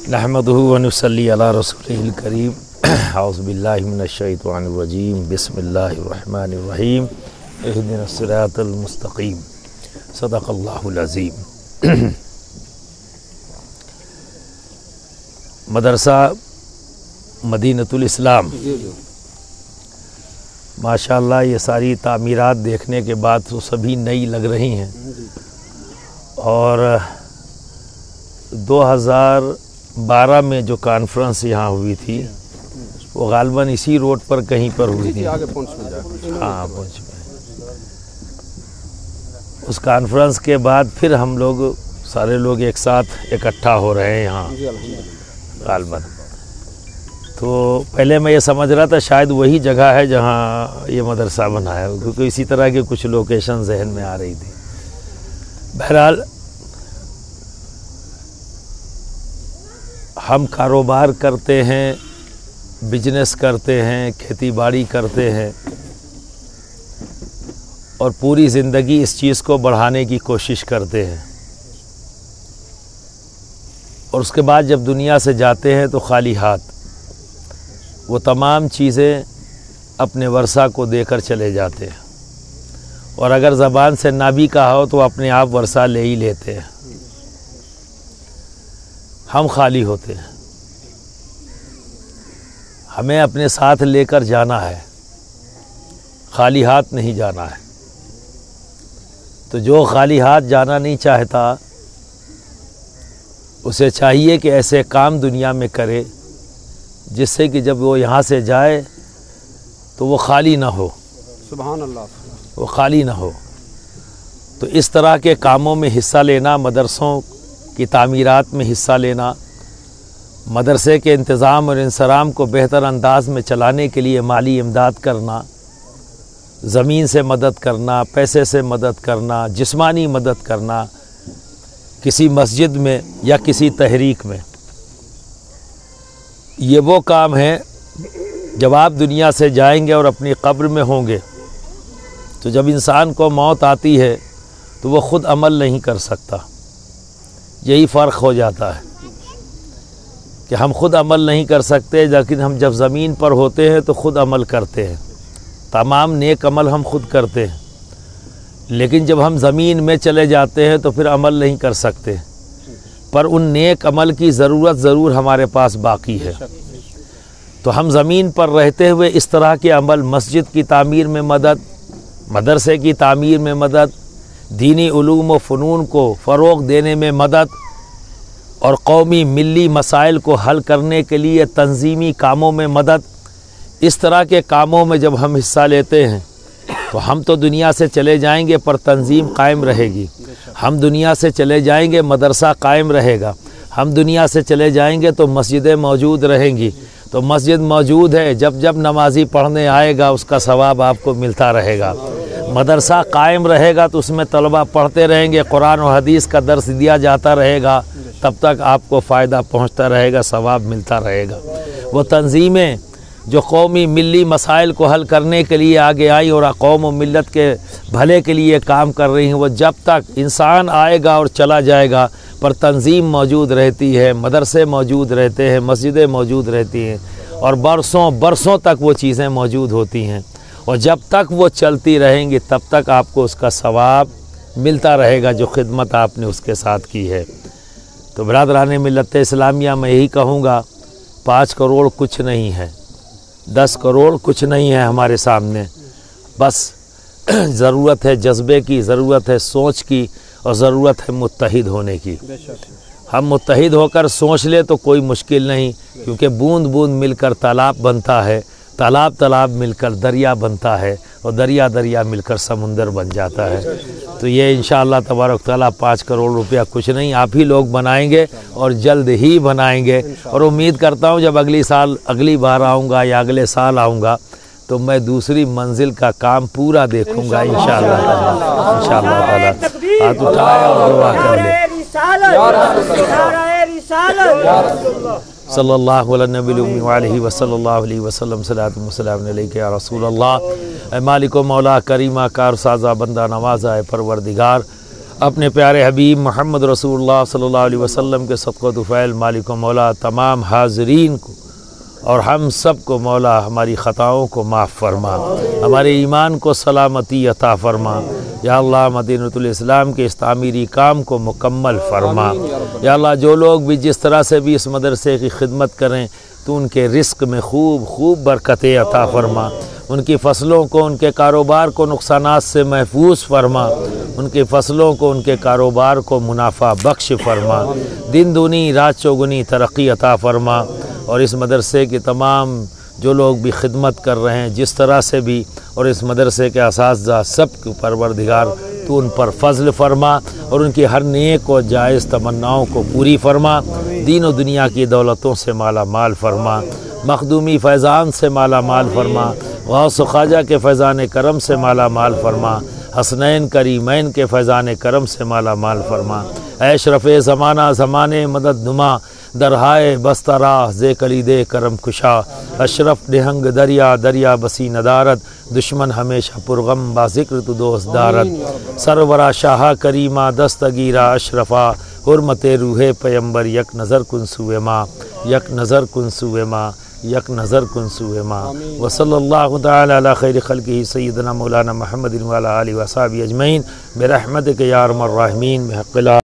नहमदुहु व नुसल्ली अला रसूलिहिल करीम। औज़ु बिल्लाहि मिनश शैतानिर रजीम। बिस्मिल्लाहिर रहमानिर रहीम। इहदिनस सिरातल मुस्तक़ीम। सदक़ल्लाहुल अज़ीम। मदरसा मदीनतुल इस्लाम, माशाअल्लाह ये सारी तामीरात देखने के बाद तो सभी नई लग रही हैं। और 2012 में जो कॉन्फ्रेंस यहाँ हुई थी वो गालबन इसी रोड पर कहीं पर हुई थी। आगे पहुँच में जाए। हाँ, पहुँच में। उस कॉन्फ्रेंस के बाद फिर हम लोग सारे लोग एक साथ इकट्ठा हो रहे हैं यहाँ गालबन। तो पहले मैं ये समझ रहा था शायद वही जगह है जहाँ ये मदरसा बना है, क्योंकि इसी तरह की कुछ लोकेशन जहन में आ रही थी। बहरहाल हम कारोबार करते हैं, बिजनेस करते हैं, खेती बाड़ी करते हैं और पूरी ज़िंदगी इस चीज़ को बढ़ाने की कोशिश करते हैं। और उसके बाद जब दुनिया से जाते हैं तो खाली हाथ वो तमाम चीज़ें अपने वर्षा को देकर चले जाते हैं। और अगर ज़बान से ना भी कहा हो तो अपने आप वर्षा ले ही लेते हैं। हम खाली होते हैं, हमें अपने साथ लेकर जाना है, खाली हाथ नहीं जाना है। तो जो खाली हाथ जाना नहीं चाहता उसे चाहिए कि ऐसे काम दुनिया में करे जिससे कि जब वो यहाँ से जाए तो वो खाली ना हो। सुभान अल्लाह। वो खाली ना हो। तो इस तरह के कामों में हिस्सा लेना, मदरसों की तामीरात में हिस्सा लेना, मदरसे के इंतज़ाम और इंसराम को बेहतर अंदाज में चलाने के लिए माली इमदाद करना, ज़मीन से मदद करना, पैसे से मदद करना, जिस्मानी मदद करना, किसी मस्जिद में या किसी तहरीक में, ये वो काम है जब आप दुनिया से जाएंगे और अपनी कब्र में होंगे तो जब इंसान को मौत आती है तो वो ख़ुद अमल नहीं कर सकता। यही फ़र्क हो जाता है कि हम ख़ुद अमल नहीं कर सकते, लेकिन हम जब ज़मीन पर होते हैं तो ख़ुद अमल करते हैं। तमाम नेक अमल हम खुद करते हैं, लेकिन जब हम ज़मीन में चले जाते हैं तो फिर अमल नहीं कर सकते। पर उन नेक अमल की ज़रूरत ज़रूर हमारे पास बाकी है। तो हम ज़मीन पर रहते हुए इस तरह के अमल, मस्जिद की तामीर में मदद, मदरसे की तामीर में मदद, दीनी उलूम व फ़नून को फ़रोग़ देने में मदद और कौमी मिली मसाइल को हल करने के लिए तंज़ीमी कामों में मदद, इस तरह के कामों में जब हम हिस्सा लेते हैं तो हम तो दुनिया से चले जाएंगे पर तंजीम कायम रहेगी। हम दुनिया से चले जाएंगे, मदरसा कायम रहेगा। हम दुनिया से चले जाएंगे तो मस्जिदें मौजूद रहेंगी। तो मस्जिद मौजूद है, जब जब नमाजी पढ़ने आएगा उसका सवाब आपको मिलता रहेगा। मदरसा कायम रहेगा तो उसमें तलबा पढ़ते रहेंगे, कुरान और हदीस का दर्स दिया जाता रहेगा, तब तक आपको फ़ायदा पहुँचता रहेगा, सवाब मिलता रहेगा। वो तंजीमें जो कौमी मिली मसाइल को हल करने के लिए आगे आई और कौम और मिल्लत के भले के लिए काम कर रही हैं, वो जब तक इंसान आएगा और चला जाएगा पर तंजीम मौजूद रहती है, मदरसे मौजूद रहते हैं, मस्जिदें मौजूद रहती हैं और बरसों बरसों तक वो चीज़ें मौजूद होती हैं। और जब तक वो चलती रहेंगी तब तक आपको उसका सवाब मिलता रहेगा जो खिदमत आपने उसके साथ की है। तो बरादरान मिल्लत इस्लामिया में यही कहूँगा, 5 करोड़ कुछ नहीं है, 10 करोड़ कुछ नहीं है हमारे सामने। बस ज़रूरत है जज्बे की, ज़रूरत है सोच की और ज़रूरत है मुत्तहिद होने की। हम मुत्तहिद होकर सोच ले तो कोई मुश्किल नहीं, क्योंकि बूंद बूंद मिलकर तालाब बनता है, तालाब तालाब मिलकर दरिया बनता है और दरिया दरिया मिलकर समुंदर बन जाता है। तो ये इंशाअल्लाह तबारक तआला 5 करोड़ रुपया कुछ नहीं, आप ही लोग बनाएंगे और जल्द ही बनाएंगे। और उम्मीद करता हूँ जब अगली बार आऊँगा या अगले साल आऊँगा तो मैं दूसरी मंजिल का काम पूरा देखूँगा इंशाअल्लाह ताला। हाथ उठाए और दुआ कर ले। सल्लल्लाहु अलैहि वसल्लम सलातु व सलाम अलैका या रसूल अल्लाह। मालिक मौला करीमा कार साजा बंदा नवाजा है परवरदिगार, अपने प्यारे हबीब मोहम्मद रसूलुल्लाह सल्लल्लाहु अलैहि वसल्लम के सदक़ो तुफ़ैल मालिक मौला तमाम हाज़रीन को और हम सब को मौला हमारी ख़ताओं को माफ़ फरमा, हमारे ईमान को सलामती अता फ़रमा। या अल्लाह मदीनतुल इस्लाम के इस तामीरी काम को मुकम्मल फ़रमा। या अल्लाह जो लोग भी जिस तरह से भी इस मदरसे की खिदमत करें तो उनके रिस्क में खूब खूब बरकतें अता फ़रमा, उनकी फ़सलों को उनके कारोबार को नुकसानात से महफूज फ़रमा, उनकी फ़सलों को उनके कारोबार को मुनाफा बख्श फ़रमा, दिन दूनी रात चौगुनी तरक्की अता फ़रमा। और इस मदरसे के तमाम जो लोग भी खिदमत कर रहे हैं जिस तरह से भी, और इस मदरसे के असातिज़ा सब के परवरदिगार तो उन पर फ़ज़ल फ़रमा और उनकी हर नेक और जायज़ तमन्नाओं को पूरी फ़रमा, दीन और दुनिया की दौलतों से माला माल फ़रमा, मखदूमी फैज़ान से माला माल फ़रमा, गौस ख्वाजा के फैज़ान करम से माला माल फ़रमा, हसनैन करीमैन के फैज़ान करम से माला माल फ़रमा। अशरफ़ ज़माना ज़माने मदद नुमा दरहाए बस्तरा जे कलीदे करम कुशा, अशरफ निहंग दरिया दरिया बसी नदारत, दुश्मन हमेशा पुरगम बाज़िक्र तो दोस्त दारत, सरवरा शाह करीमा दस्तगीरा अशरफा, हुर्मते रूहे पैम्बर यक नज़र कुनसुए माँ, यक नज़र कुनसुए माँ, यक नज़र कुनसुए माँ। व सल्लल्लाहु तआला अला खैरि खल्क़िही सय्यिदना मौलाना मुहम्मदिन व अला आलिहि व अस्हाबिही अजमईन बिरहमतिक या अरहमर राहिमीन बिहक़्क़ि